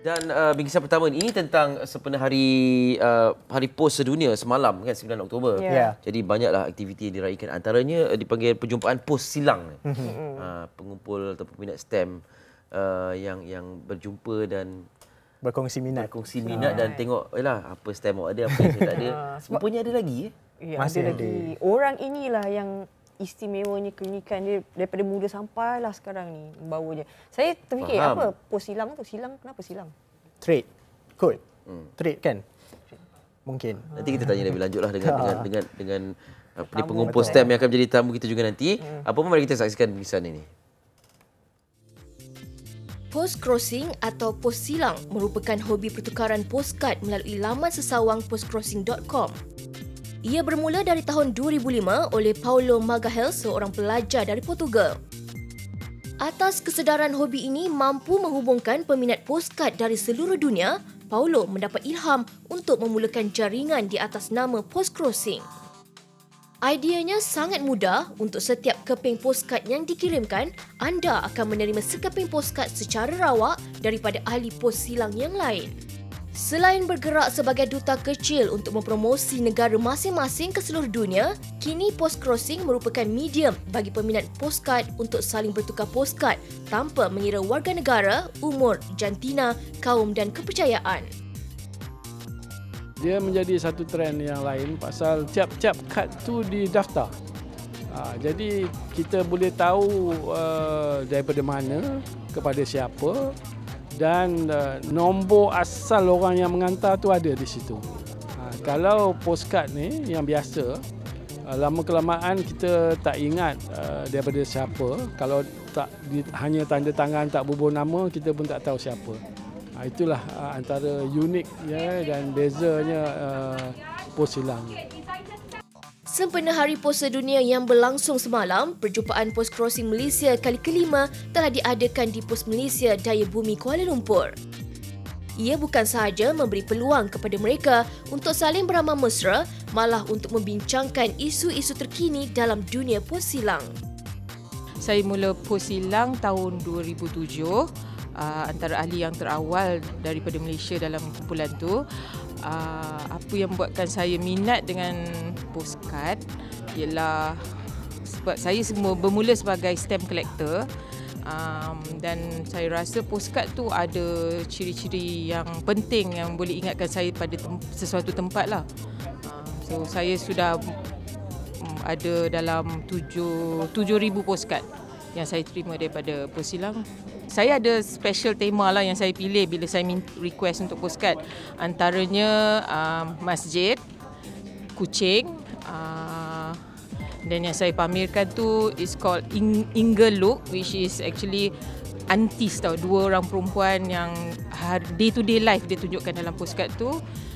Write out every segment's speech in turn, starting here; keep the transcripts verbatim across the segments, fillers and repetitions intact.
Dan uh, bingkisan pertama ini tentang sempena hari uh, Hari Pos Sedunia semalam kan sembilan Oktober. Yeah. Yeah. Jadi banyaklah aktiviti yang diraikan. Antaranya uh, dipanggil perjumpaan pos silang. uh, pengumpul atau peminat STEM uh, yang yang berjumpa dan berkongsi minat. Berkongsi minat dan tengok yalah apa STEM awak ada, apa yang saya tak ada. Rupanya ada lagi eh. Ya, Masih ada ada. lagi. Orang inilah yang istimewanya keunikan dia daripada muda sampailah sekarang ni membawanya. Saya terfikir Faham. apa pos silang tu? Silang kenapa silang? Trade. Code. Hmm. Trade kan? Mungkin. Nanti kita tanya lebih lanjutlah dengan dengan dengan dengan apa ni, Tamu pengumpul betul, STEM yang akan menjadi tamu kita juga nanti. Hmm. Apa pun mari kita saksikan bingkisan ini. Post crossing atau pos silang merupakan hobi pertukaran postcard melalui laman sesawang postcrossing dot com. Ia bermula dari tahun dua ribu lima oleh Paulo Magalhães, seorang pelajar dari Portugal. Atas kesedaran hobi ini mampu menghubungkan peminat postcard dari seluruh dunia, Paulo mendapat ilham untuk memulakan jaringan di atas nama Post Crossing. Ideanya sangat mudah. Untuk setiap keping postcard yang dikirimkan, anda akan menerima sekeping postcard secara rawak daripada ahli pos silang yang lain. Selain bergerak sebagai duta kecil untuk mempromosi negara masing-masing ke seluruh dunia, kini Post Crossing merupakan medium bagi peminat postcard untuk saling bertukar postcard tanpa mengira warga negara, umur, jantina, kaum dan kepercayaan. Dia menjadi satu trend yang lain pasal tiap-tiap kad tu didaftar. Ha, jadi kita boleh tahu uh, daripada mana, kepada siapa dan uh, nombor asal orang yang mengantar tu ada di situ. Ha, kalau postcard ni yang biasa, uh, lama kelamaan kita tak ingat uh, daripada siapa. Kalau tak di, hanya tanda tangan tak berbual nama, kita pun tak tahu siapa. Ha, itulah uh, antara unik ya, dan bezanya uh, pos silang. Sempena Hari Pos Sedunia yang berlangsung semalam, perjumpaan Post Crossing Malaysia kali kelima telah diadakan di Pos Malaysia Daya Bumi Kuala Lumpur. Ia bukan sahaja memberi peluang kepada mereka untuk saling beramah mesra, malah untuk membincangkan isu-isu terkini dalam dunia pos silang. Saya mula pos silang tahun dua ribu tujuh, uh, antara ahli yang terawal daripada Malaysia dalam kumpulan tu. Uh, apa yang buatkan saya minat dengan postcard ialah sebab saya semua bermula sebagai stamp collector, um, dan saya rasa postcard tu ada ciri-ciri yang penting yang boleh ingatkan saya pada tem- sesuatu tempat lah. Uh, so saya sudah um, ada dalam tujuh ribu postcard yang saya terima daripada pos silang. Saya ada special tema lah yang saya pilih bila saya request untuk postcard. Antaranya um, masjid, kucing, uh, dan yang saya pamerkan tu is called Ingle Look, which is actually aunties tau, dua orang perempuan yang day to day life dia tunjukkan dalam postcard tu.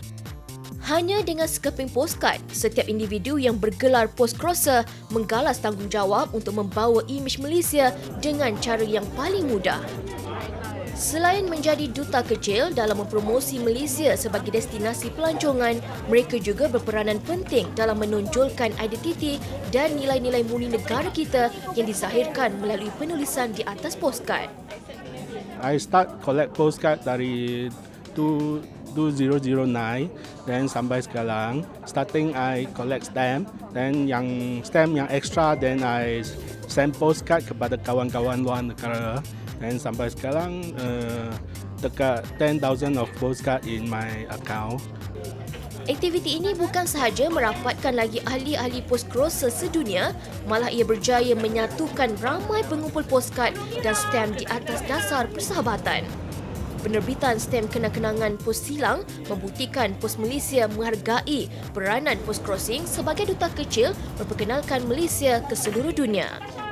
Hanya dengan sekeping postcard, setiap individu yang bergelar post crosser menggalas tanggungjawab untuk membawa imej Malaysia dengan cara yang paling mudah. Selain menjadi duta kecil dalam mempromosi Malaysia sebagai destinasi pelancongan, mereka juga berperanan penting dalam menonjolkan identiti dan nilai-nilai murni negara kita yang dizahirkan melalui penulisan di atas postcard. I start collect postcard dari two thousand nine dan sampai sekarang. Starting I collect stamp, dan yang stamp yang extra then I send postcard kepada kawan-kawan luar negara, dan sampai sekarang uh, dekat ten thousand of postcard in my account. Aktiviti ini bukan sahaja merapatkan lagi ahli-ahli post crosser sedunia, malah ia berjaya menyatukan ramai pengumpul postcard dan stamp di atas dasar persahabatan. Penerbitan stem kenang-kenangan pos silang membuktikan Pos Malaysia menghargai peranan Post Crossing sebagai duta kecil memperkenalkan Malaysia ke seluruh dunia.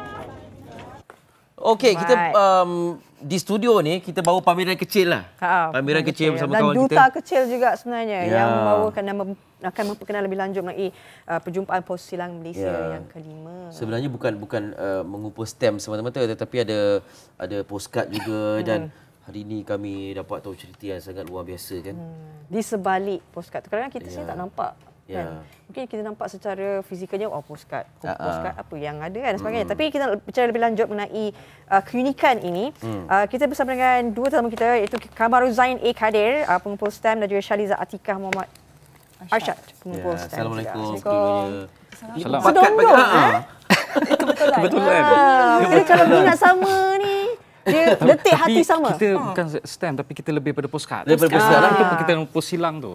Okey, kita um, di studio ni kita bawa pameran kecil lah. Ha, pameran kecil bersama dan kawan kita. Dan duta kecil juga sebenarnya Ya. yang membawakan dan mem- akan memperkenalkan lebih lanjut mengenai uh, perjumpaan pos silang Malaysia Ya. yang kelima. Sebenarnya bukan bukan uh, mengumpul stem semata-mata, tetapi ada ada postcard juga dan hari ini kami dapat tahu cerita yang sangat luar biasa kan. Hmm. Di sebalik postcard tu, kadang-kadang kita Ya. sini tak nampak Ya. Kan? Mungkin kita nampak secara fizikalnya, oh postcard, Ah, ah. postcard apa yang ada kan dan sebagainya. Tapi kita nak bicara lebih lanjut mengenai uh, keunikan ini. Hmm. Uh, kita bersama dengan dua tetamu kita iaitu Kamaruzain A. Kadir, uh, pengumpul stem, dan juga Shaliza Atikah Muhammad Arsyad, pengumpul Ya, stem. Assalamualaikum. juga. Sedulurnya. Salam. Pakat Sedondong, pakat. eh? Kebetulan. Ah, mungkin kalau minat sama ni, dia detik hati sama. Kita bukan stamp tapi kita lebih pada postcard. Lebih pada postcard Ah. lah. Kita post silang tu.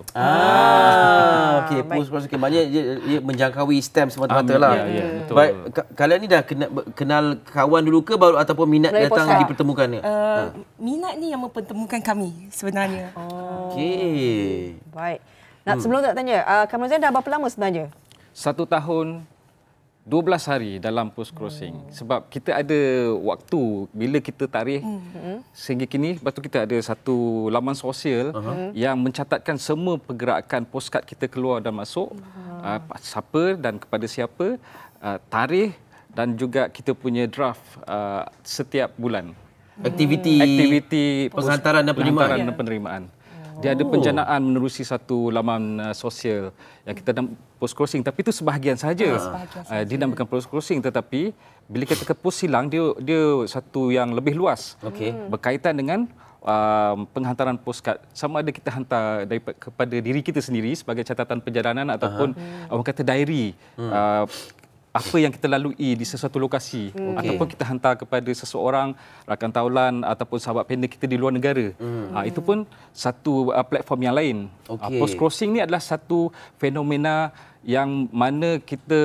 Ah, okey, baik. post post okay. Maknanya dia, dia menjangkaui stem semata-mata Ah, lah. ya, ya, betul. Baik, ka- kalian ni dah kenal, kenal kawan dulu ke baru ataupun minat Melalui datang postcard. dipertemukan ni? Uh, minat ni yang mempertemukan kami sebenarnya. Oh, Okey. baik. Nak sebelum tak tanya, uh, Kamaruzain dah berapa lama sebenarnya? Satu tahun dua belas hari dalam post crossing. Sebab kita ada waktu bila kita tarikh sehingga kini, lepas tu kita ada satu laman sosial yang mencatatkan semua pergerakan postcard kita keluar dan masuk, uh, siapa dan kepada siapa, uh, tarikh dan juga kita punya draft uh, setiap bulan. Aktiviti, Aktiviti penghantaran dan penerimaan. penghantaran dan penerimaan. Dia ada penjanaan menerusi satu laman uh, sosial yang kita nama post crossing, tapi itu sebahagian sahaja. Uh, dinamakan post crossing, tetapi bila kita ke post silang, dia dia satu yang lebih luas. Okey. Berkaitan dengan uh, penghantaran postcard. Sama ada kita hantar daripada kepada diri kita sendiri sebagai catatan perjalanan ataupun uh, orang kata diary. Uh, apa yang kita lalui di sesuatu lokasi Okey. ataupun kita hantar kepada seseorang, rakan taulan ataupun sahabat pendek kita di luar negara. Hmm. Ha, itu pun satu uh, platform yang lain. Okey. Uh, post crossing ni adalah satu fenomena yang mana kita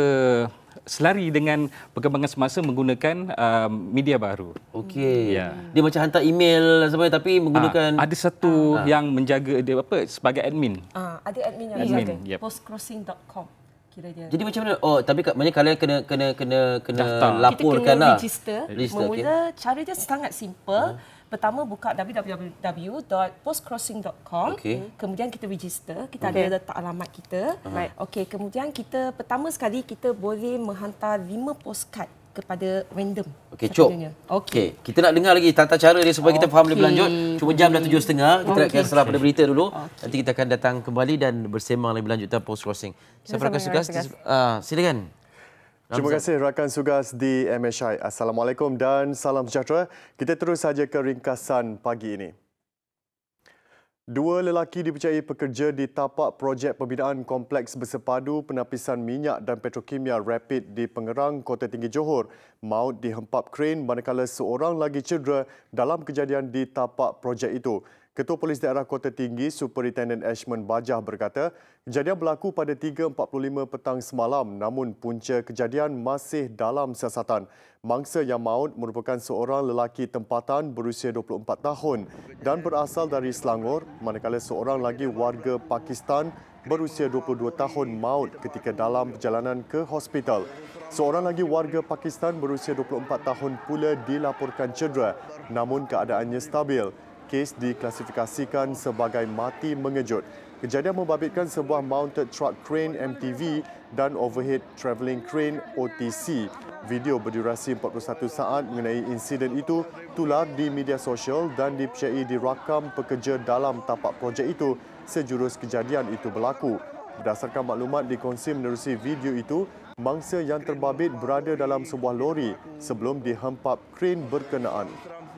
selari dengan perkembangan semasa menggunakan uh, media baru. Okey. Ya. Dia macam hantar email sebenarnya tapi menggunakan Ah, ada satu yang menjaga dia apa sebagai admin. Uh, ada admin yang Admin, jaga. yep. postcrossing dot com kira dia. Jadi macam mana? Oh, tapi kat maknanya kalian kena kena kena kena Daftar. laporkan kita kena lah. register. Register, okey. Memula cara dia sangat simple. Pertama buka w w w dot postcrossing dot com. Okey. Kemudian kita register, kita Okey. ada letak alamat kita. Baik. Okey, kemudian kita pertama sekali kita boleh menghantar lima postcard kepada random. Okey, Cok. satunya. Okey, Okey. kita nak dengar lagi tata cara dia supaya kita faham lebih Okey. lanjut. Cuma jam dah tujuh tiga puluh. Kita nak Okey. setelah pada berita dulu. Nanti kita akan datang kembali dan bersembang lebih lanjut tentang post crossing. Siapa Bersama rakan sugas? rakan sugas. Ah, silakan. Terima kasih rakan sugas di M S I. Assalamualaikum dan salam sejahtera. Kita terus saja ke ringkasan pagi ini. Dua lelaki dipercayai pekerja di tapak projek pembinaan kompleks bersepadu penapisan minyak dan petrokimia Rapid di Pengerang, Kota Tinggi Johor, maut dihempap kren manakala seorang lagi cedera dalam kejadian di tapak projek itu. Ketua Polis Daerah Kota Tinggi, Superintendent Ashman Bajah berkata, kejadian berlaku pada tiga empat puluh lima petang semalam namun punca kejadian masih dalam siasatan. Mangsa yang maut merupakan seorang lelaki tempatan berusia dua puluh empat tahun dan berasal dari Selangor, manakala seorang lagi warga Pakistan berusia dua puluh dua tahun maut ketika dalam perjalanan ke hospital. Seorang lagi warga Pakistan berusia dua puluh empat tahun pula dilaporkan cedera namun keadaannya stabil. Kes diklasifikasikan sebagai mati mengejut. Kejadian membabitkan sebuah mounted truck crane M T V dan overhead travelling crane O T C. Video berdurasi empat puluh satu saat mengenai insiden itu tular di media sosial dan dipercayai dirakam pekerja dalam tapak projek itu sejurus kejadian itu berlaku. Berdasarkan maklumat dikongsi menerusi video itu, mangsa yang terbabit berada dalam sebuah lori sebelum dihempap kren berkenaan.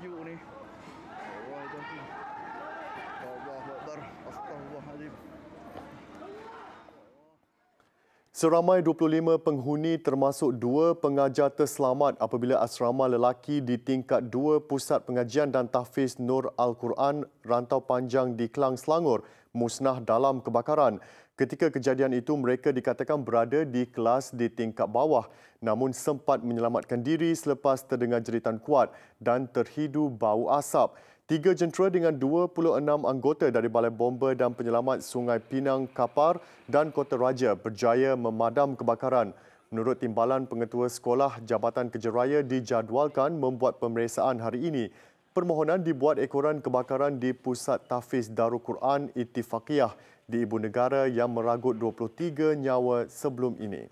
Seramai dua puluh lima penghuni termasuk dua pengajar terselamat apabila asrama lelaki di tingkat dua Pusat Pengajian dan Tahfiz Nur Al-Quran Rantau Panjang di Klang, Selangor musnah dalam kebakaran. Ketika kejadian itu, mereka dikatakan berada di kelas di tingkat bawah namun sempat menyelamatkan diri selepas terdengar jeritan kuat dan terhidu bau asap. Tiga jentera dengan dua puluh enam anggota dari Balai Bomba dan Penyelamat Sungai Pinang, Kapar dan Kota Raja berjaya memadam kebakaran. Menurut Timbalan Pengetua Sekolah, Jabatan Kerja Raya dijadualkan membuat pemeriksaan hari ini. Permohonan dibuat ekoran kebakaran di Pusat Tahfiz Darul Quran Ittifaqiyah di Ibu Negara yang meragut dua puluh tiga nyawa sebelum ini.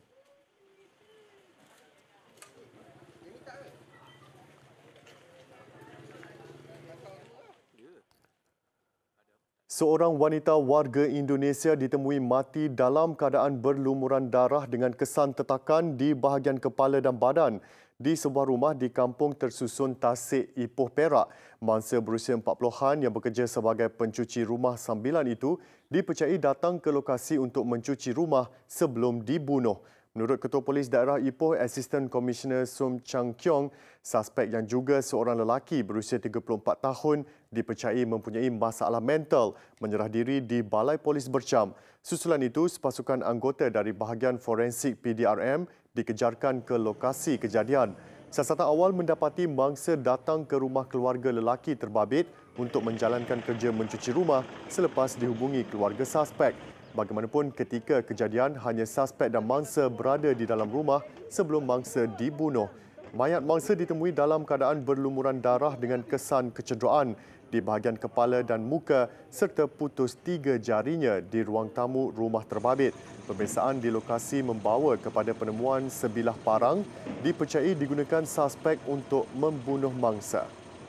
Seorang wanita warga Indonesia ditemui mati dalam keadaan berlumuran darah dengan kesan tetakan di bahagian kepala dan badan di sebuah rumah di kampung tersusun Tasik, Ipoh, Perak. Mangsa berusia empat puluhan yang bekerja sebagai pencuci rumah sambilan itu dipercayai datang ke lokasi untuk mencuci rumah sebelum dibunuh. Menurut Ketua Polis Daerah Ipoh, Assistant Commissioner Som Chang Kiong, suspek yang juga seorang lelaki berusia tiga puluh empat tahun dipercayai mempunyai masalah mental menyerah diri di Balai Polis Bercam. Susulan itu, sepasukan anggota dari bahagian forensik P D R M dikejarkan ke lokasi kejadian. Siasatan awal mendapati mangsa datang ke rumah keluarga lelaki terbabit untuk menjalankan kerja mencuci rumah selepas dihubungi keluarga suspek. Bagaimanapun, ketika kejadian, hanya suspek dan mangsa berada di dalam rumah sebelum mangsa dibunuh. Mayat mangsa ditemui dalam keadaan berlumuran darah dengan kesan kecederaan di bahagian kepala dan muka serta putus tiga jarinya di ruang tamu rumah terbabit. Pemeriksaan di lokasi membawa kepada penemuan sebilah parang dipercayai digunakan suspek untuk membunuh mangsa.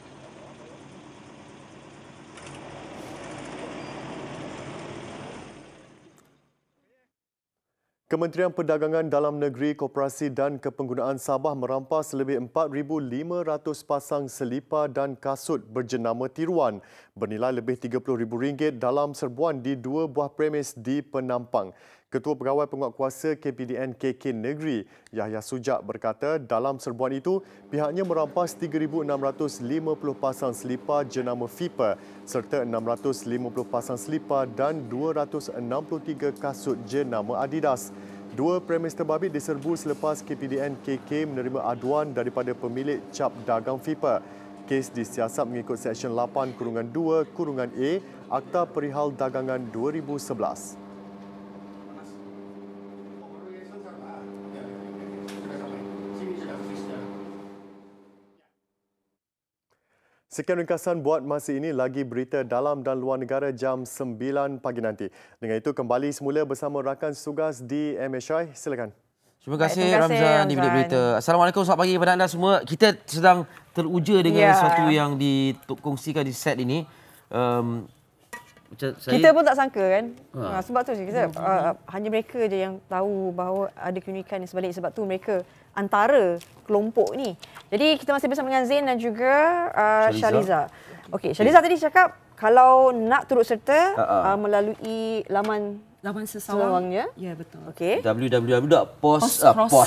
Kementerian Perdagangan Dalam Negeri, Koperasi dan Kepenggunaan Sabah merampas lebih empat ribu lima ratus pasang selipar dan kasut berjenama tiruan bernilai lebih tiga puluh ribu ringgit dalam serbuan di dua buah premis di Penampang. Ketua Pegawai Penguatkuasa K P D N K K Negeri, Yahya Sujak berkata dalam serbuan itu pihaknya merampas tiga ribu enam ratus lima puluh pasang selipar jenama Fipa serta enam ratus lima puluh pasang selipar dan dua ratus enam puluh tiga kasut jenama Adidas. Dua premis terbabit diserbu selepas K P D N K K menerima aduan daripada pemilik cap dagang Fipa. Kes disiasat mengikut Seksyen lapan kurungan dua kurungan A Akta Perihal Dagangan dua ribu sebelas. Sekian ringkasan buat masa ini, lagi berita dalam dan luar negara jam sembilan pagi nanti. Dengan itu kembali semula bersama rakan tugas di M H I. Silakan. Terima kasih, Terima kasih Ramzan di Bilik Berita. Assalamualaikum, selamat pagi kepada anda semua. Kita sedang teruja dengan yeah. sesuatu yang dikongsikan di set ini. Um, saya... Kita pun tak sangka kan. Ha. Sebab tu kita uh, hanya mereka je yang tahu bahawa ada keunikan di sebalik, sebab tu mereka antara kelompok ni. Jadi kita masih bersama dengan Zain dan juga uh, Shaliza. Okey, Shaliza okay. tadi cakap kalau nak turut serta uh-uh. uh, melalui laman laman sesawangnya. Ya, betul. Okey. w w w dot post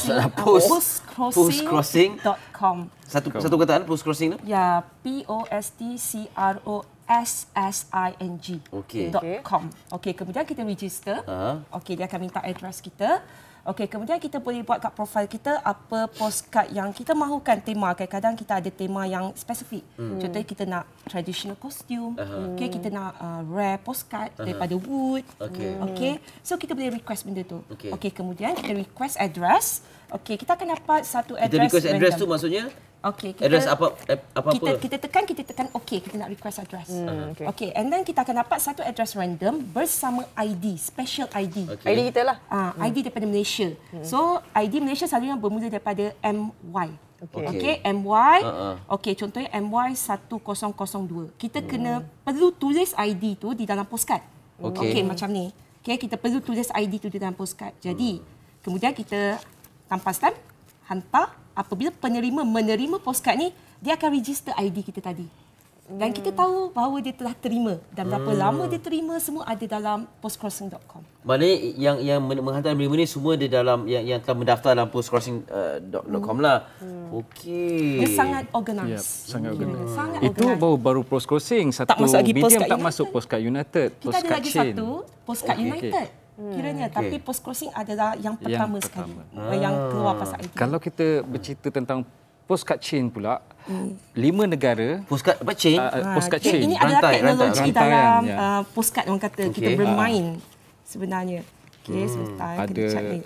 crossing dot com. Satu satu kataan post crossing tu? Ya, P O S T C R O S S I N G okay. dot com. Okey, kemudian kita register. Uh-huh. Okey, dia akan minta address kita. Okey, kemudian kita boleh buat kat profil kita apa postcard yang kita mahukan tema. Kadang-kadang kita ada tema yang spesifik. Hmm. Contohnya kita nak traditional costume. Uh-huh. Okey, kita nak uh, rare postcard uh-huh. daripada wood. Okey. Okey, so kita boleh request benda tu. Okey, okay, kemudian kita request address. Okey, kita akan dapat satu address. Kita request random. address tu maksudnya? Okey, kita, address apa apa kita, apa? Kita tekan, kita tekan okey, kita nak request address. Hmm, okey, okay, and then kita akan dapat satu address random bersama I D, special I D. Okay. I D kita lah. Ah, uh, hmm. I D daripada Malaysia. Hmm. So, I D Malaysia selalunya bermula daripada M Y. Okey, okay, M Y. Uh-uh. Okey, contohnya M Y satu kosong kosong dua. Kita hmm. kena perlu tulis I D tu di dalam postcard. Okey, okay, macam ni. Okey, kita perlu tulis I D tu di dalam postcard. Jadi, hmm. kemudian kita tanpa stamp, hantar. Apabila penerima menerima postcard ni, dia akan register I D kita tadi. Dan hmm. kita tahu bahawa dia telah terima. Dan berapa hmm. lama dia terima, semua ada dalam post crossing dot com. Maknanya yang yang menghantar menerima ni semua di dalam yang yang telah mendaftar dalam post crossing dot com lah. Hmm. Okey. Dia sangat organised. Yep, sangat hmm. organised. Sangat Itu organised. baru baru post crossing. Satu tak masuk lagi medium postcard tak United. masuk postcard United. Kita postcard ada lagi chain. satu postcard okay, United. Okay. Hmm. Kiranya, okay. Tapi post crossing adalah yang pertama yang sekali. Ah. Yang keluar pasal I D. Kalau kita bercerita tentang postcard chain pula, hmm. lima negara. Postcard apa chain? Uh, postcard chain. Ini adalah rantai, teknologi rantai. dalam ya. uh, postcard orang kata. Okay. Kita bermain uh. sebenarnya. Okey, hmm. sebentar. Ada.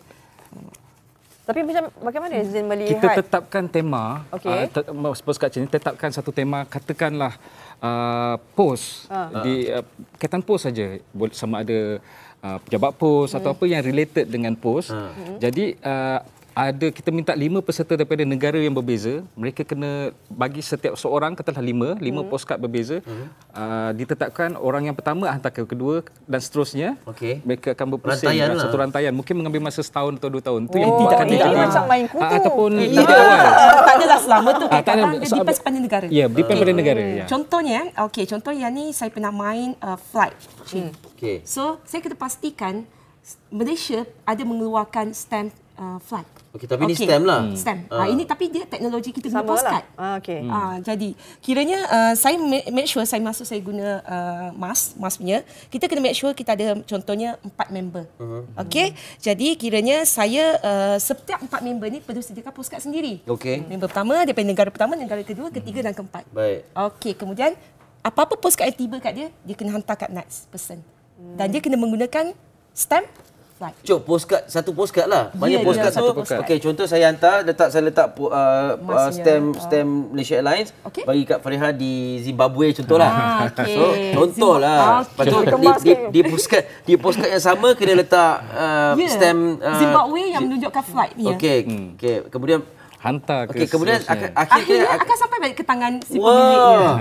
Tapi macam bagaimana Zain melihat? Kita tetapkan tema. Okay. Uh, postcard chain, tetapkan satu tema, katakanlah uh, post. Uh. Di uh, kaitan post saja. Sama ada uh, pejabat pos hmm. atau apa yang related dengan pos. Uh. Jadi, uh, ada kita minta lima peserta daripada negara yang berbeza. Mereka kena bagi setiap seorang, katakanlah lima, lima hmm. postcard berbeza. Hmm. Uh, ditetapkan orang yang pertama hantar ke kedua dan seterusnya. Okay. Mereka akan berpusing rantaian satu lah. rantaian. Mungkin mengambil masa setahun atau dua tahun. Itu oh, yang tidak tidak ini macam main kutu. Uh, ataupun ya. lebih awal. Tak adalah selama tu. Ah, Kadang-kadang dia depends pada negara. Ya, yeah, depends okay. pada negara. Ya. Contohnya, okey, contoh yang ni saya pernah main uh, flight. Hmm. Okay. So, saya kena pastikan Malaysia ada mengeluarkan stamp uh, flight. Okey, tapi okay. ni stamp lah. Hmm. Stamp. Ah. Uh, ini tapi dia teknologi kita guna postcard. Ah, okey. Hmm. Uh, jadi, kiranya uh, saya make sure saya masuk saya guna uh, mask, mask punya. Kita kena make sure kita ada contohnya empat member. Uh-huh. Okey. Jadi, kiranya saya uh, setiap empat member ni perlu sediakan postcard sendiri. Okey. Member pertama daripada negara pertama, negara kedua, ketiga dan keempat. Baik. Okey, kemudian apa-apa postcard yang tiba kat dia, dia kena hantar kat next person. Dan dia kena menggunakan stamp flight. Cuk, postcard, satu postcard lah. Maknanya yeah, postcard tu, okey, contoh saya hantar, letak saya letak uh, uh, stamp stamp Malaysia Airlines, okay. bagi kat Fariha di Zimbabwe contohlah. Ah, okay. So, contohlah. Lepas tu di, di, di postcard di postcard yang sama kena letak uh, yeah. stamp uh, Zimbabwe yang menunjukkan flight ni. Okey, hmm. okey. Kemudian hantar ke. Okey, kemudian akan, akhirnya, akhirnya akan sampai balik ke tangan si pemiliknya.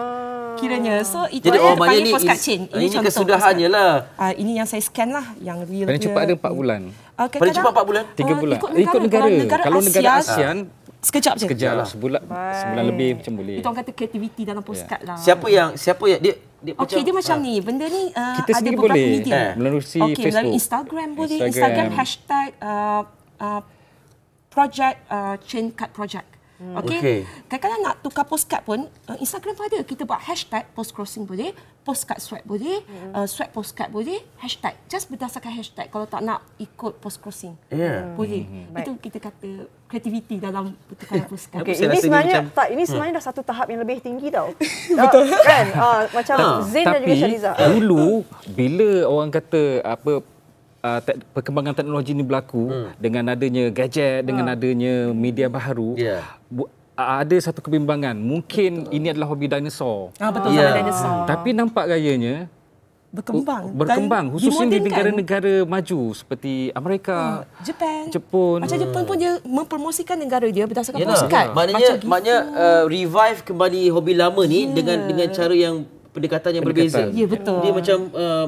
Kiranya. So itu jadi, oh, kita panggil ni, postcard chain. Ini, ini kesudahannya lah. Uh, ini yang saya scan lah, yang real. Paling cepat ada empat bulan. Uh, Paling cepat empat bulan? Tiga bulan. Uh, ikut negara. Ikut negara. Kalau negara, kalau negara ASEAN, sekejap je. Sekejap lah. Sebulan, sebulan lebih macam boleh. Itu orang kata kreativiti dalam postcard yeah. lah. Siapa yang, siapa yang, dia, dia Okey, dia macam ha. ni. Benda ni uh, kita ada beberapa boleh. media. Eh. Melalui okay, Facebook. Melalui Instagram boleh. Instagram, Instagram hashtag uh, uh, project uh, chain card project. Hmm. Okey. Okay. Kadang-kadang nak tukar postcard pun uh, Instagram pun ada. Kita buat hashtag post crossing boleh, postcard swap boleh, hmm. uh, swap postcard boleh, hashtag. Just berdasarkan hashtag kalau tak nak ikut post crossing. Yeah. Boleh. Hmm. Itu kita kata kreativiti dalam pertukaran postcard. Okay, ini sebenarnya macam, tak ini sebenarnya hmm. dah satu tahap yang lebih tinggi tau. Betul. Kan? Uh, macam ha. Zain dan juga Shaliza. Dulu bila orang kata apa Uh, te- perkembangan teknologi ini berlaku hmm. dengan adanya gadget, dengan hmm. adanya media baharu, yeah. bu- uh, ada satu kebimbangan. Mungkin betul. Ini adalah hobi dinosaur. Ah, betul, yeah. zaman dinosaur. Tapi nampak gayanya berkembang. Berkembang, khususnya di negara-negara maju seperti Amerika, hmm. Jepun. Jepun. Macam Jepun pun dia mempromosikan negara dia berdasarkan Yalah. postcard. Maknanya, maknanya uh, revive kembali hobi lama ni yeah. dengan dengan cara yang pendekatan yang pendekatan. berbeza. Ya, betul. Dia macam uh,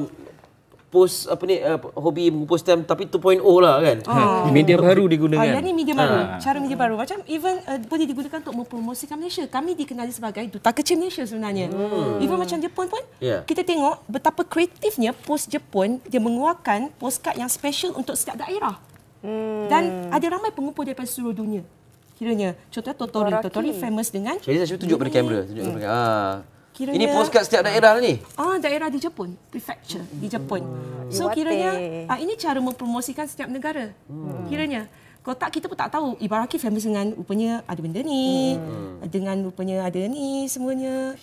post apa ni uh, hobi mengumpul stamp tapi two point oh lah kan. Oh. Media baru digunakan. Ah, yang ni media baru. Ha. Cara media baru macam even uh, boleh digunakan untuk mempromosikan Malaysia. Kami dikenali sebagai duta kecil Malaysia sebenarnya. Hmm. Even macam Jepun pun yeah. kita tengok betapa kreatifnya post Jepun dia mengeluarkan postcard yang special untuk setiap daerah. Hmm. Dan ada ramai pengumpul daripada seluruh dunia. Kiranya contohnya Totori. Totori famous dengan jadi saya tunjuk pada kamera, tunjuk hmm. pada ah. Kiranya, ini postcard setiap daerah ni? Ah, daerah di Jepun, prefecture di Jepun. Hmm. So kiranya ah, ini cara mempromosikan setiap negara. Hmm. Kiranya kalau tak kita pun tak tahu Ibaraki famous dengan rupanya ada benda ni, hmm. dengan rupanya ada ni semuanya.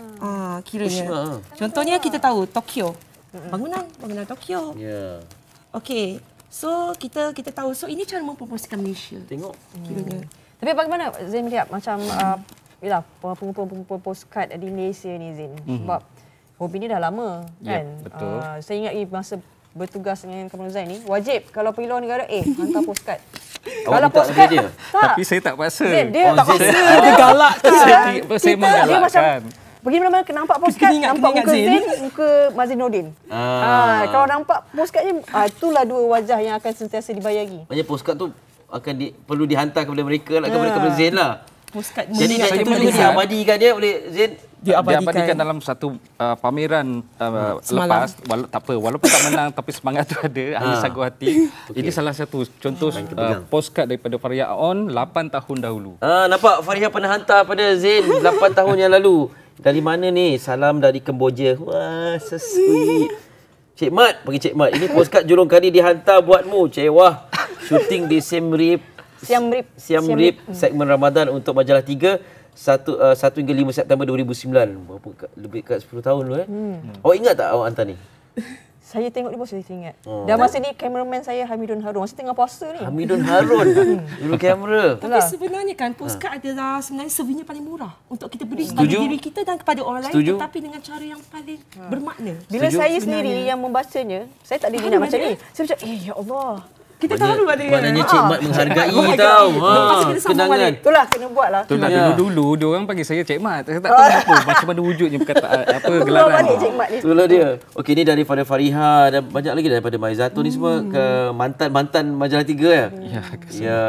Ah, kiranya. Ushima. Contohnya kita tahu Tokyo. Bangunan, bangunan Tokyo. Ya. Yeah. Okey. So kita kita tahu so ini cara mempromosikan Malaysia. Tengok. Kiranya. Hmm. Tapi bagaimana Zain melihat macam uh, yalah, pengumpul-pengumpul postcard di Malaysia ni Zain. Mm-hmm. Sebab hobi ni dah lama kan. Yep, betul. Uh, saya ingat masa bertugas dengan Kamal Zain ni, wajib kalau pergi luar negara, eh, hantar postcard. Kalau postcard dia. Tak. Tapi saya tak paksa. Zain, dia oh, tak paksa. Dia galak. Saya, saya menggalakkan. Pergi mana-mana nampak postcard, nampak muka Zain, muka Mazin Nordin. Ah. Ah, kalau nampak postcardnya, ah, itulah dua wajah yang akan sentiasa dibayagi. Maksudnya postcard tu akan di, perlu dihantar kepada mereka lah, kepada, ah. kepada Zain lah. Postcard jadi dia boleh diabadikan dia oleh Zain diabadikan. diabadikan dalam satu uh, pameran uh, lepas wala, tak apa walaupun tak menang tapi semangat tu ada hanya ha. sagu hati. Okay. Ini salah satu contoh uh, postcard daripada Fariha On lapan tahun dahulu. Ah, nampak Fariha pernah hantar pada Zain lapan tahun yang lalu. Dari mana ni? Salam dari Kemboja. Wah, so sweet. Cik Mat, bagi Cik Mat. Ini postcard julung kali dihantar buatmu. Cik Wah. Shooting di Siem Reap. Siam Reap. Siam Reap segmen Ramadan untuk majalah tiga satu uh, satu hingga lima September dua ribu sembilan. Berapa lebih kat sepuluh tahun dulu eh. Hmm. Awak ingat tak awak hantar ni? Saya tengok dia pun saya ingat. Oh. Dan masa ni kameraman saya Hamidun Harun. Masa tengah puasa ni. Hamidun Harun. Dulu kamera. Tapi sebenarnya kan postcard ha. adalah sebenarnya servisnya paling murah untuk kita beri kepada diri kita dan kepada orang lain. Setuju. Tetapi dengan cara yang paling ha. bermakna. Bila Setuju. saya sendiri sebenarnya yang membacanya, saya tak ada minat macam ni. Saya macam, eh ya Allah. Kita tahu ada. Maknanya Cik Mat menghargai tau. Lepas kena sambung balik. Itulah kena buat lah. Itulah dulu-dulu dia orang panggil saya Cik Mat. Saya tak tahu apa macam mana wujudnya perkataan apa gelaran. Itulah dia. Okey, ni daripada Fariha dan banyak lagi daripada Maizatun ni semua ke mantan-mantan Majalah Tiga ya. Ya. Ya.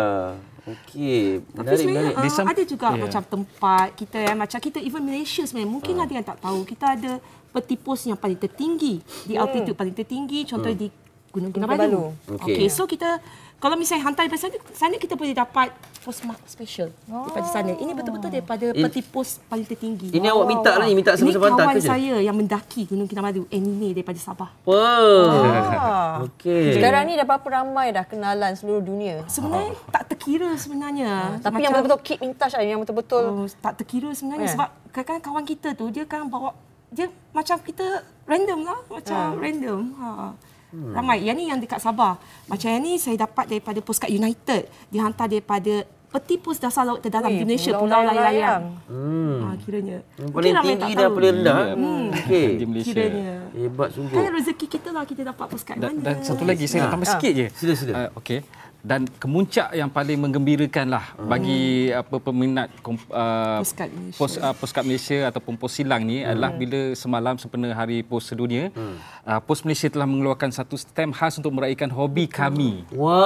Okey, menarik menarik. Uh, ada juga yeah. macam tempat kita ya, macam kita even Malaysia sebenarnya mungkin uh. ada yang tak tahu. Kita ada peti pos yang paling tertinggi, di hmm. altitude paling tertinggi, contohnya hmm. di Gunung Kinabalu. Okey, okay, so kita kalau misalnya hantar daripada sana, sana kita boleh dapat postmark special oh. daripada sana. Ini betul-betul daripada In, peti pos paling tertinggi. Ini oh. awak minta lah ni, minta semua hantar ke? Ini kawan saya yang mendaki Gunung Kinabalu, anime daripada Sabah. Wow. Ah. Okey. Sekarang ni dah berapa ramai dah kenalan seluruh dunia? Sebenarnya oh. tak terkira sebenarnya. Tapi macam, yang betul-betul keep in touch lah, yang betul-betul oh, tak terkira sebenarnya yeah. sebab kadang-kadang kawan kita tu dia kan bawa dia macam kita random lah, macam yeah. random. Ha. Hmm. Ramai. Yang ni yang dekat Sabah. Macam yang ni saya dapat daripada Postcard United. Dihantar daripada peti pos dasar laut terdalam di Malaysia, Pulau Layang-Layang. Hmm. Ha, kiranya. Yang paling tinggi dan paling rendah. Hmm. Okey. Di Malaysia. Kiranya. Hebat sungguh. Kan rezeki kita lah kita dapat postcard dan, mana. dan satu lagi saya nak tambah ha. sikit je. Sila sila. Uh, Okey. Dan kemuncak yang paling menggembirakan lah hmm. bagi apa peminat uh, Postcard Malaysia. Pos, uh, Postcard Malaysia ataupun Pos Silang ni hmm. adalah bila semalam sempena Hari Pos Sedunia, hmm. uh, Pos Malaysia telah mengeluarkan satu stem khas untuk meraihkan hobi kami.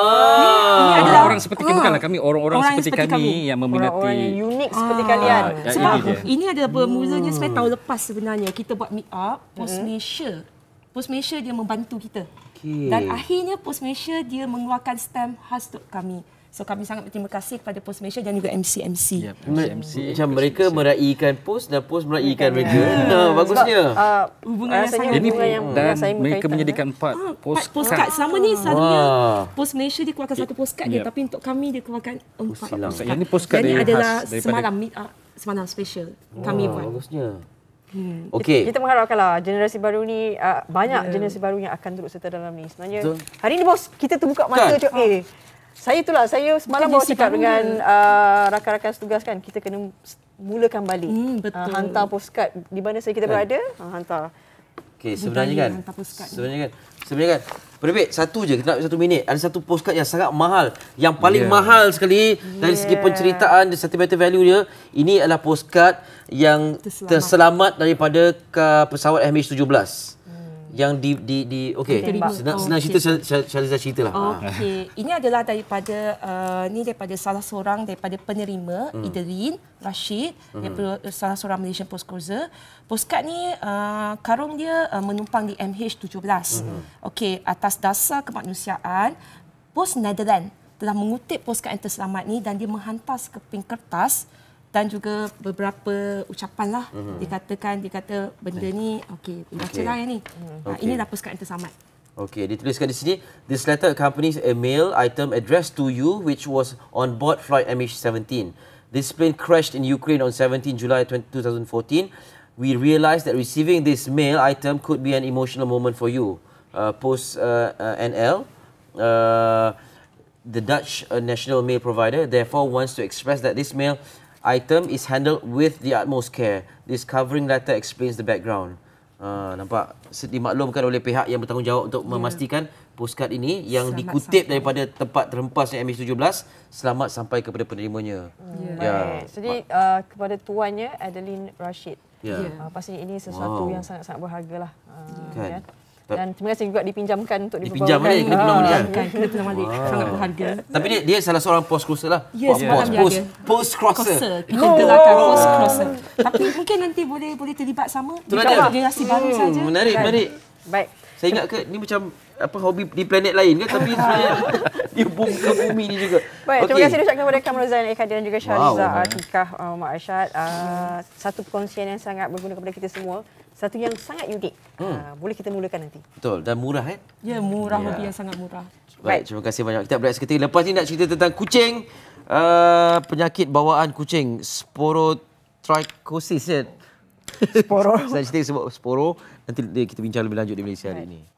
Wow. Orang-orang seperti kami, bukanlah kami, orang-orang seperti, seperti kami, kami yang meminati. Orang-orang yang unik seperti ah. kalian. Ah, sebab ini, ini adalah bermulanya sebenarnya tahun lepas sebenarnya kita buat meet up Pos hmm. Malaysia. Pos Malaysia dia membantu kita. Okay. Dan akhirnya Pos Malaysia dia mengeluarkan stem khas untuk kami. So kami sangat berterima kasih kepada Pos Malaysia dan juga M C M C. Yep, M C M C. Macam mereka meraihkan Pos dan Pos meraihkan mereka. Nah, bagusnya. Uh, hubungan saya ini yang dan saya mereka menyediakan empat ah, postcard. postcard. Selama ni selalunya Pos Malaysia dia keluarkan satu postcard yep. dia, tapi untuk kami dia keluarkan empat postcard. Yang ini postcard dia adalah daripada semalam meet up, semalam special kami wow, buat. Bagusnya. Hmm. Okey. Kita mengharapkanlah generasi baru ni uh, banyak yeah. generasi baru yang akan turut serta dalam ni. Sebenarnya so, hari ni bos kita terbuka mata kan? Cok, eh saya itulah saya semalam baru cakap dengan uh, rakan-rakan setugas kan kita kena mulakan balik hmm, betul. Uh, hantar postcard di mana saja kita berada uh, hantar. Okey, sebenarnya kan sebenarnya kan sebenarnya kan Perbit, satu je, kita nak satu minit. Ada satu postcard yang sangat mahal. Yang paling yeah. mahal sekali dari yeah. segi penceritaan, sentimental value dia. Ini adalah postcard yang terselamat, terselamat daripada pesawat M H tujuh belas. Hmm. Yang di... di, di okey, senang, senang cerita, Syariza ceritalah. Okey, ini adalah daripada uh, ni daripada salah seorang daripada penerima, hmm. Idrin Rashid, hmm. daripada salah seorang Malaysian Post Cruiser. Postcard ni uh, karung dia uh, menumpang di M H tujuh belas. Hmm. Okey, atas dasar kemanusiaan, Pos Netherlands telah mengutip postcard yang terselamat ni dan dia menghantar sekeping kertas dan juga beberapa ucapan lah. Hmm. Dikatakan, dia kata benda ni, okey, baca okay. lah yang ni. Hmm. Okay. Inilah postcard yang terselamat. Okey, dituliskan di sini, this letter accompanies a mail item addressed to you which was on board flight M H seventeen. This plane crashed in Ukraine on seventeenth July two thousand fourteen. We realized that receiving this mail item could be an emotional moment for you. Uh, Post uh, uh, N L, uh, the Dutch uh, national mail provider, therefore wants to express that this mail item is handled with the utmost care. This covering letter explains the background. Uh, nampak dimaklumkan oleh pihak yang bertanggungjawab untuk yeah. memastikan postcard ini yang selamat dikutip sampai daripada tempat terhempasnya M H tujuh belas selamat sampai kepada penerimanya. Yeah. Ya. Jadi uh, kepada tuannya Adeline Rashid. Yeah. Uh, pasti ini sesuatu wow. yang sangat-sangat berharga lah. Uh, kan. Ya. Dan terima kasih juga dipinjamkan untuk dipinjam diperbawakan. Dipinjam ni, kena pulang balik. Kan, kena pulang balik. Wow. Sangat berharga. Tapi dia, dia salah seorang post crosser lah. Ya, yes, post, post, post crosser. Kita oh. gelarkan post crosser. Tapi mungkin nanti boleh boleh terlibat sama. InsyaAllah. Generasi hmm. baru saja. Menarik, kan. menarik. Baik. Saya ingat ke, ni macam apa hobi di planet lain kan, tapi sebenarnya dia buka bumi ni juga. Baik, okay. Terima kasih ucapkan kepada Kamrul Zain Ekadir dan juga Syariza wow. Atikah uh, Mak Arsyad. Uh, satu perkongsian yang sangat berguna kepada kita semua. Satu yang sangat unik. Hmm. Uh, boleh kita mulakan nanti. Betul, dan murah kan? Ya, murah, hobi yeah. yang sangat murah. Baik, terima kasih banyak. Kita berehat seketika. Lepas ni nak cerita tentang kucing. Uh, penyakit bawaan kucing, sporotrichosis. Ya? Sporo. Saya cerita sebab sporo. Nanti kita bincang lebih lanjut di Malaysia hari ini.